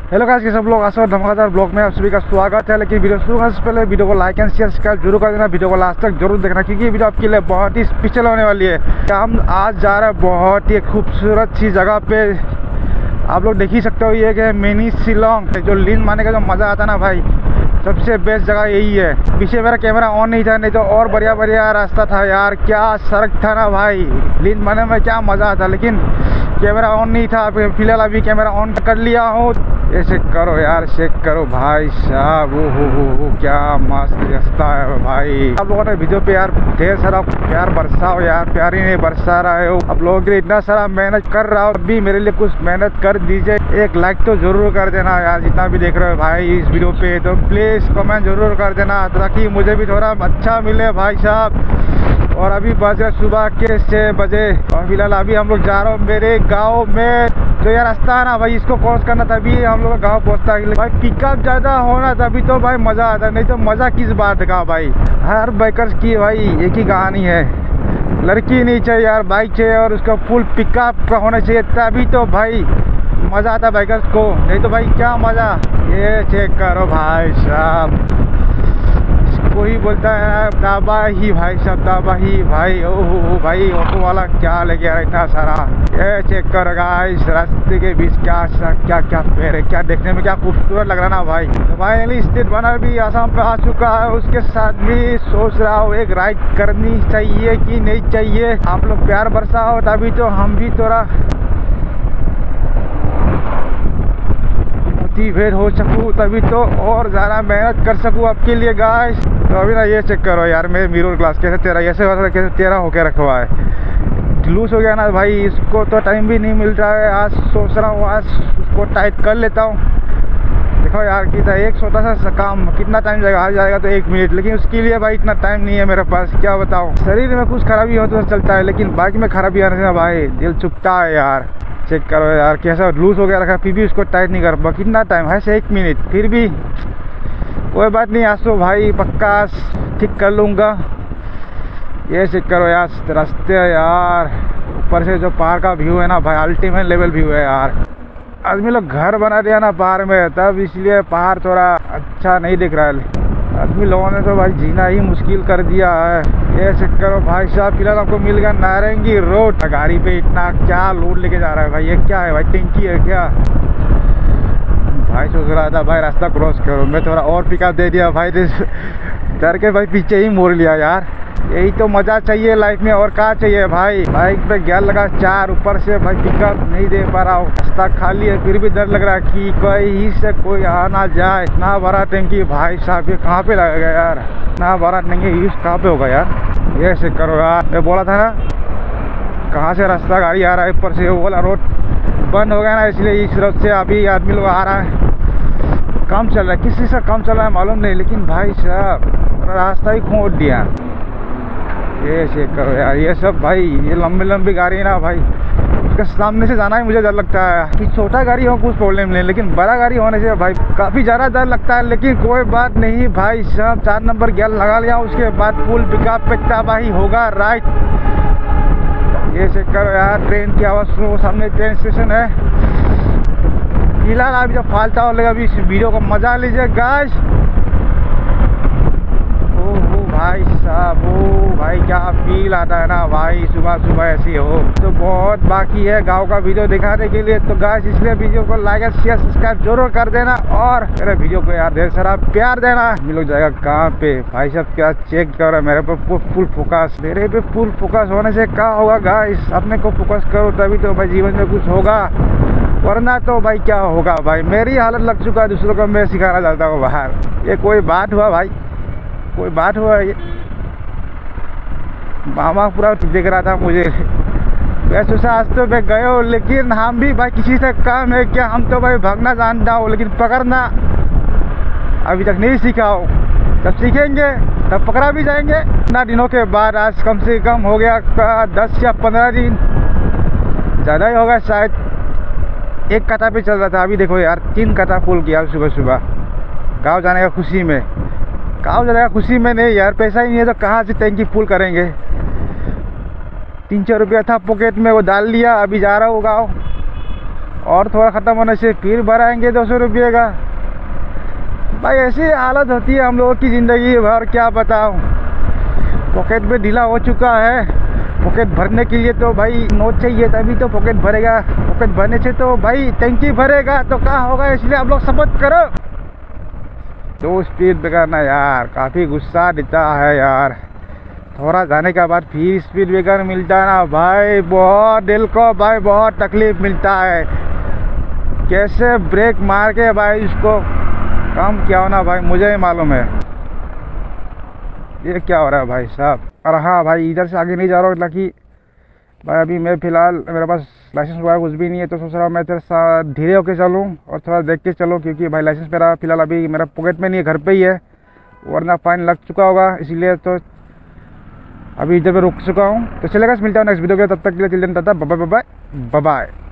Hello guys, सब लोग आशा और धमाकेदार ब्लॉग में आप सभी का स्वागत है। लेकिन वीडियो शुरू करने से पहले वीडियो को लाइक एंड शेयर सब्सक्राइब जरूर कर देना। वीडियो को लास्ट तक जरूर देखना क्योंकि ये वीडियो आपके लिए बहुत ही स्पेशल होने वाली है। हम आज जा रहे हैं बहुत ही खूबसूरत सी जगह पे। आप लोग देख ही सकते हो, ये है मिनी शिलोंग। जो लीन मारने का जो मज़ा आता ना भाई, सबसे बेस्ट जगह यही है। पीछे मेरा कैमरा ऑन नहीं था, नहीं तो और बढ़िया बढ़िया रास्ता था यार। क्या सड़क था ना भाई, लीन मारने में क्या मज़ा आता। लेकिन कैमरा ऑन नहीं था। फिलहाल अभी कैमरा ऑन कर लिया हूँ। ये चेक करो यार, चेक करो भाई साहब। वो क्या मस्त रास्ता है भाई। आप लोगों ने वीडियो पे यार ढेर सारा प्यार बरसाओ यार। प्यार ही नहीं बरसा रहे हो आप लोगों के लिए। इतना सारा मेहनत कर रहा हो, अभी मेरे लिए कुछ मेहनत कर दीजिए। एक लाइक तो जरूर कर देना यार, जितना भी देख रहे हो भाई इस वीडियो पे। तो प्लीज़ कमेंट जरूर कर देना ताकि मुझे भी थोड़ा अच्छा मिले भाई साहब। और अभी बज रहे सुबह के 6 बजे और फिलहाल अभी हम लोग जा रहे हो मेरे गाँव में। जो यार रास्ता है ना भाई, इसको क्रॉस करना तभी हम लोग का गाँव पहुँचता है भाई। पिकअप ज़्यादा होना तभी तो भाई मज़ा आता है, नहीं तो मज़ा किस बात का भाई। हर बाइकर्स की भाई एक ही कहानी है, लड़की नहीं चाहिए यार, बाइक चाहिए और उसका फुल पिकअप का होना चाहिए तभी तो भाई मज़ा आता है बाइकर्स को। नहीं तो भाई क्या मज़ा। ये चेक करो भाई साहब, कोई बोलता है दाबा ही भाई साहब, दाबा ही भाई। ओह भाई, ऑटो वाला क्या लेके आ रहा है इतना सारा। ये चेक कर गाइस, रास्ते के बीच क्या क्या क्या पेड़ है, क्या देखने में क्या खूबसूरत लग रहा ना भाई। तो फाइनली स्टेट बनर भी आसाम पे आ चुका है। उसके साथ भी सोच रहा हूँ एक राइड करनी चाहिए कि नहीं चाहिए। आप लोग प्यार बरसाओ तभी तो हम भी थोड़ा मोटिवेट हो सकूँ, तभी तो और ज़्यादा मेहनत कर सकूँ आपके लिए गाइस। तो अभी ना ये चेक करो यार, मेरे मिरर ग्लास कैसे तेरा कैसे तेरा होके रखा हुआ है। लूज हो गया ना भाई, इसको तो टाइम भी नहीं मिल रहा है। आज सोच रहा हूँ आज उसको टाइट कर लेता हूँ। देखो यार कितना एक छोटा सा काम कितना टाइम जाएगा, आ जाएगा तो 1 मिनट। लेकिन उसके लिए भाई इतना टाइम नहीं है मेरे पास, क्या बताऊँ। शरीर में कुछ खराबी हो तो चलता है, लेकिन बाइक में खराबी आने से ना भाई दिल चुभता है यार। चेक करो यार कैसा लूज हो गया रखा, फिर भी उसको टाइट नहीं कर पा। कितना टाइम है, 1 मिनट। फिर भी कोई बात नहीं, आज तो भाई पक्का ठीक कर लूँगा। ये चेक करो यार रास्ते यार, ऊपर से जो पहाड़ का व्यू है ना भाई, अल्टीमेट लेवल व्यू है यार। आदमी लोग घर बना दिया ना पहाड़ में, तब इसलिए पहाड़ थोड़ा अच्छा नहीं दिख रहा है। आदमी लोगों ने तो भाई जीना ही मुश्किल कर दिया है। ये चेक करो भाई साहब, फिलहाल आपको मिल गया नारंगी रोड। गाड़ी पे इतना क्या लोड लेके जा रहा है भाई, ये क्या है भाई, टंकी है क्या भाई। सोच रहा था भाई रास्ता क्रॉस करो, मैं थोड़ा और पिकअप दे दिया भाई, डर के भाई पीछे ही मोड़ लिया यार। यही तो मज़ा चाहिए लाइफ में, और क्या चाहिए भाई। बाइक पे गियर लगा 4, ऊपर से भाई पिकअप नहीं दे पा रहा हूँ। रास्ता खाली है फिर भी डर लग रहा है कि कहीं से कोई आ ना जाए। ना बड़ा टंकी भाई साहब, ये कहाँ पे लगेगा यार, ना बड़ा टंकी यूज कहाँ पे होगा यार। ये से करो यार, मैं बोला था ना कहाँ से रास्ता गाड़ी आ रहा है। ऊपर से वो वाला रोड बंद हो गया ना, इसलिए इस रोड से अभी आदमी लोग आ रहा है। काम चल रहा है, किसी से काम चल रहा है मालूम नहीं, लेकिन भाई साहब रास्ता ही खोद दिया। ये चेक करो यार, ये सब भाई ये लंबी लंबी गाड़ी है ना भाई, उसके सामने से जाना ही मुझे डर लगता है। कि छोटा गाड़ी हो कुछ प्रॉब्लम नहीं, लेकिन बड़ा गाड़ी होने से भाई काफ़ी ज़्यादा डर लगता है। लेकिन कोई बात नहीं भाई साहब, 4 नंबर गियर लगा लिया, उसके बाद फुल पिकअप पे तबाही होगा राइट। ये चेक करो यार, ट्रेन की आवाज़ सुनो, सामने ट्रेन स्टेशन है। फिलहाल आप जब फालता हो लगा, अभी इस वीडियो को मजा लीजिए गाइस। ओह भाई साहब, ओ भाई क्या फील आता है ना भाई सुबह सुबह ऐसी हो। तो बहुत बाकी है गांव का वीडियो दिखाने के लिए। तो गाइस इसलिए वीडियो को लाइक और शेयर सब्सक्राइब जरूर कर देना, और मेरे वीडियो को यार ढेर सारा प्यार देना। मिल जाएगा कहाँ पे भाई साहब, क्या चेक करो मेरे पे फुल फोकस। मेरे पे फुल फोकस होने से क्या होगा गाइस, अपने को फोकस करो तभी तो भाई जीवन में कुछ होगा, वरना तो भाई क्या होगा भाई। मेरी हालत लग चुका है, दूसरों को मैं सिखाना चाहता हूँ बाहर। ये कोई बात हुआ भाई, कोई बात हुआ। ये मामा पूरा देख रहा था मुझे। वैसे से आज तो मैं गए हो, लेकिन हम भी भाई किसी से काम है क्या। हम तो भाई भागना जानता हूँ, लेकिन पकड़ना अभी तक नहीं सीखा हो। जब सीखेंगे तब पकड़ा भी जाएंगे। इतना दिनों के बाद आज कम से कम हो गया 10 या 15 दिन, ज़्यादा ही होगा शायद। 1 कटा पे चल रहा था, अभी देखो यार 3 कटा फुल किया सुबह सुबह गाँव जाने का खुशी में। गाँव जाने का खुशी में नहीं यार, पैसा ही नहीं है तो कहाँ से टैंकी फुल करेंगे। 300 रुपया था पॉकेट में, वो डाल लिया। अभी जा रहा हूँ गाँव, और थोड़ा ख़त्म होने से फिर भराएंगे 200 रुपये का। भाई ऐसी हालत होती है हम लोगों की ज़िंदगी भर, क्या बताऊँ। पॉकेट में ढीला हो चुका है। पॉकेट भरने के लिए तो भाई नोट चाहिए, तभी तो पॉकेट भरेगा। पॉकेट भरने से तो भाई टंकी भरेगा, तो क्या होगा, इसलिए आप लोग सपोर्ट करो। तो स्पीड ब्रेकर ना यार काफ़ी गुस्सा देता है यार। थोड़ा जाने के बाद फिर स्पीड ब्रेकर मिलता है ना भाई, बहुत दिल को भाई बहुत तकलीफ मिलता है। कैसे ब्रेक मार के भाई इसको कम क्या होना भाई, मुझे ही मालूम है। ये क्या हो रहा है भाई साहब। और हाँ भाई, इधर से आगे नहीं जा रहा हूँ ताकि भाई अभी मैं फ़िलहाल मेरे पास लाइसेंस वगैरह कुछ भी नहीं है, तो सोच रहा हूँ मैं तेरे साथ धीरे होके चलूँ और थोड़ा देख के चलूँ, क्योंकि भाई लाइसेंस मेरा फ़िलहाल अभी मेरा पॉकेट में नहीं है, घर पे ही है, वरना फ़ाइन लग चुका होगा। इसीलिए तो अभी इधर पे रुक चुका हूँ। तो चलेगा, मिलता हूँ नेक्स्ट वीडियो के, तब तक के लिए children tata, bye bye bye bye.